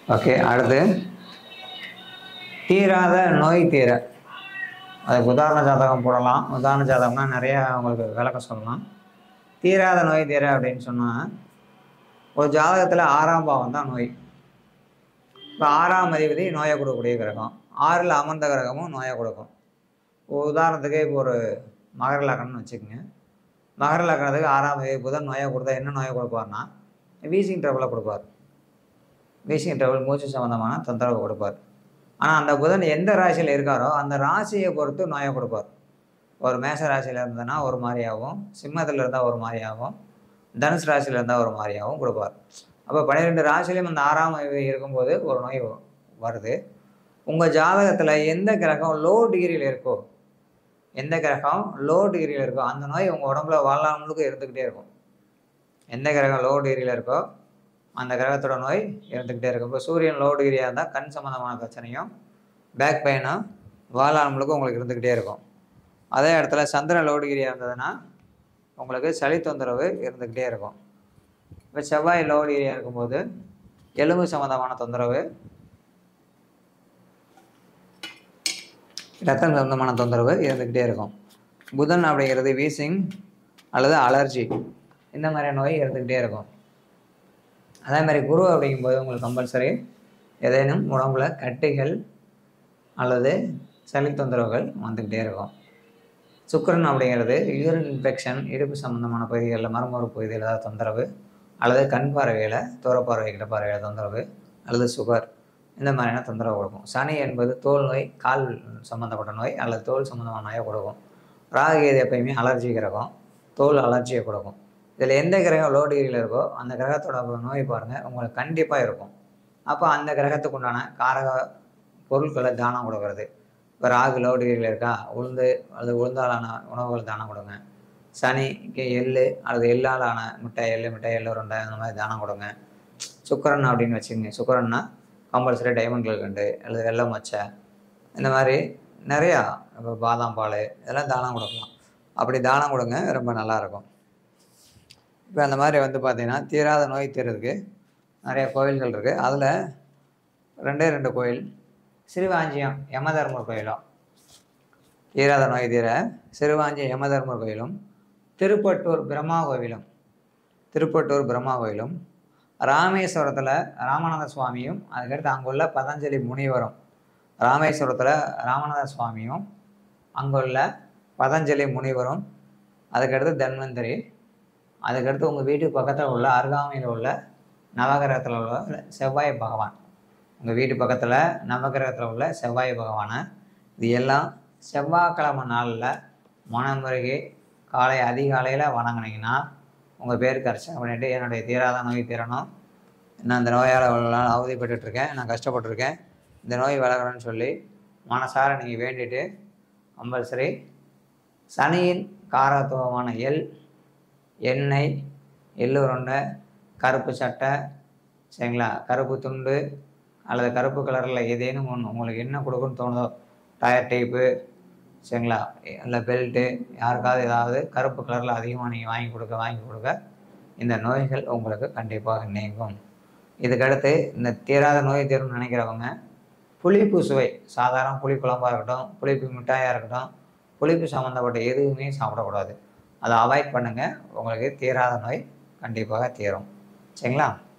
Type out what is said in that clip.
Okay, அடுத்து தீராத நோய் தீர. அதுக்கு உதாரண ஜாதகம் போடலாம். உதாரண ஜாதகம்னா நிறையா உங்களுக்கு விளக்கம் சொல்லலாம். தீராத நோய் தீர அப்படின்னு சொன்னால், ஒரு ஜாதகத்தில் 6ஆம் பாவம் தான் நோய். இப்போ 6ஆம் அதிபதி நோயை கொடுக்கக்கூடிய கிரகம், 6ல் அமர்ந்த கிரகமும் நோயை கொடுக்கும். உதாரணத்துக்கு இப்போ ஒரு மகர லக்னம்னு வச்சுக்கோங்க. மகர லக்னத்துக்கு 6ஆம் அதிபதி புதன் நோயை கொடுத்தா என்ன நோயை கொடுப்பார்னா, வீசிங் ட்ரபிளை கொடுப்பார். வீசிங் ட்ரபிள், மூச்சு சம்மந்தமான தொந்தரவு கொடுப்பார். ஆனால் அந்த புதன் எந்த ராசியில் இருக்காரோ அந்த ராசியை பொறுத்து நோயை கொடுப்பார். ஒரு மேஷ ராசியில் இருந்ததுன்னா ஒரு மாதிரியாகவும், சிம்மத்தில் இருந்தால் ஒரு மாதிரியாகவும், தனுசு ராசியில் இருந்தால் ஒரு மாதிரியாகவும் கொடுப்பார். அப்போ 12 ராசிலையும் அந்த 6ஆம் அதிபதி இருக்கும்போது ஒரு நோய் வருது. உங்கள் ஜாதகத்தில் எந்த கிரகம் லோ டிகிரியில் இருக்கோ, எந்த கிரகம் லோ டிகிரியில் இருக்கோ அந்த நோய் உங்கள் உடம்புல வாழ்நாள் முழுக்க இருந்துக்கிட்டே இருக்கும். எந்த கிரகம் லோ டிகிரியில் இருக்கோ அந்த கிரகத்தோட நோய் இருந்துக்கிட்டே இருக்கும். இப்போ சூரியன் லோ டிகிரியாக இருந்தால் கண் சம்மந்தமான பிரச்சனையும், பேக் பெயினும் வாழ்நாள் முழுக்க உங்களுக்கு இருந்துக்கிட்டே இருக்கும். அதே இடத்துல சந்திரன் லோ டிகிரியாக இருந்ததுன்னா உங்களுக்கு சளி தொந்தரவு இருந்துக்கிட்டே இருக்கும். இப்போ செவ்வாய் லோ டிகிரியாக இருக்கும்போது எலும்பு சம்மந்தமான தொந்தரவு, ரத்தம் சம்மந்தமான தொந்தரவு இருந்துக்கிட்டே இருக்கும். புதன் அப்படிங்கிறது வீசிங் அல்லது அலர்ஜி, இந்த மாதிரி நோய் இருந்துக்கிட்டே இருக்கும். அதே மாதிரி குரு அப்படிங்கும்போது உங்களுக்கு கம்பல்சரி ஏதேனும் உடம்புல கட்டிகள் அல்லது சளி தொந்தரவுகள் வந்துக்கிட்டே இருக்கும். சுக்கிரன் அப்படிங்கிறது யூரின் இன்ஃபெக்ஷன், இடுப்பு சம்மந்தமான பகுதிகளில் மர்மூர பகுதியில் ஏதாவது தொந்தரவு, அல்லது கண் பார்வையில், தூரப்பார்வை, கிட்ட பார்வையில் தொந்தரவு, அல்லது சுகர், இந்த மாதிரியான தொந்தரவு கொடுக்கும். சனி என்பது தோல் நோய், கால் சம்மந்தப்பட்ட நோய் அல்லது தோல் சம்மந்தமான நோயை கொடுக்கும். ராகு கேது எப்பயுமே அலர்ஜி கிரகம், தோல் அலர்ஜியை கொடுக்கும். இதில் எந்த கிரகம் லோ டிகிரியில் இருக்கோ அந்த கிரகத்தோட நோய் பாருங்கள் உங்களுக்கு கண்டிப்பாக இருக்கும். அப்போ அந்த கிரகத்துக்கு உண்டான காரக பொருட்களை தானம் கொடுக்கறது. இப்போ ராகு லோ டிகிரியில் இருக்கா, உளுந்து அல்லது உளுந்தாலான உணவுகள் தானம் கொடுங்க. சனிக்கு எள்ளு அல்லது எள்ளாலான மிட்டாய், எள்ளு மிட்டாய், எள்ளு உருண்டை, அந்த மாதிரி தானம் கொடுங்க. சுக்கிரன் அப்படின்னு வச்சுக்கோங்க. சுக்கிரன்னா கம்பல்சரி டைமண்ட் கல்கண்டு அல்லது வெள்ளை மச்சை, இந்த மாதிரி நிறையா, இப்போ பாதாம் பால், இதெல்லாம் தானம் கொடுக்கலாம். அப்படி தானம் கொடுங்க, ரொம்ப நல்லாயிருக்கும். இப்போ அந்த மாதிரி வந்து பார்த்திங்கன்னா தீராத நோய் தீர்றதுக்கு நிறைய கோயில்கள் இருக்குது. அதில் 2 கோயில், சிறுவாஞ்சியம் யமதர்மர் கோயிலும், தீராத நோய் தீர சிறுவாஞ்சியம் யமதர்மர் கோயிலும், திருப்பட்டூர் பிரம்மா கோயிலும், ராமேஸ்வரத்தில் ராமநாத சுவாமியும், அதுக்கடுத்து அங்குள்ள பதஞ்சலி முனிவரும், ராமேஸ்வரத்தில் ராமநாத சுவாமியும் அங்குள்ள பதஞ்சலி முனிவரும், அதுக்கடுத்து தன்வந்தரி, அதுக்கடுத்து உங்கள் வீட்டுக்கு பக்கத்தில் உள்ள அருகாமையில் உள்ள நவகிரகத்தில் உள்ள செவ்வாய் பகவான், உங்கள் வீட்டு பக்கத்தில் நவகிரகத்தில் உள்ள செவ்வாய் பகவானை, இது எல்லாம் செவ்வாய்க்கிழமை நாளில் மனமுருகி காலை அதிகாலையில் வணங்கினீங்கன்னா உங்கள் பேருக்கு அர்ச்சனை பண்ணிவிட்டு என்னுடைய தீராத நோய் தீரணும், நான் இந்த நோயால் அவ்வளோ நாள் அவதிப்பட்டுருக்கேன், நான் கஷ்டப்பட்டுருக்கேன், இந்த நோய் விலகணும்னு சொல்லி மனசார நீங்கள் வேண்டிட்டு கம்பல்சரி சனியின் காரத்துவமான எண்ணெய், எள்ளு உருண்டை, கருப்பு சட்டை, சரிங்களா, கருப்பு துண்டு அல்லது கருப்பு கலரில் ஏதேனும் ஒன்று உங்களுக்கு என்ன கொடுக்குன்னு தோணுதோ, டயர் டேப்பு, சரிங்களா, இல்லை பெல்ட்டு, யாருக்காவது ஏதாவது கருப்பு கலரில் அதிகமாக நீங்கள் வாங்கி கொடுக்க இந்த நோய்கள் உங்களுக்கு கண்டிப்பாக நீங்கும். இதுக்கடுத்து இந்த தீராத நோய் தீரும்னு நினைக்கிறவங்க புளிப்பு சுவை, சாதாரண புளி குழம்பாக இருக்கட்டும், புளிப்பு மிட்டாயாக இருக்கட்டும், புளிப்பு சம்மந்தப்பட்ட எதுவுமே சாப்பிடக்கூடாது. அதை அவாய்ட் பண்ணுங்கள். உங்களுக்கு தீராத நோய் கண்டிப்பாக தீரும். சரிங்களா?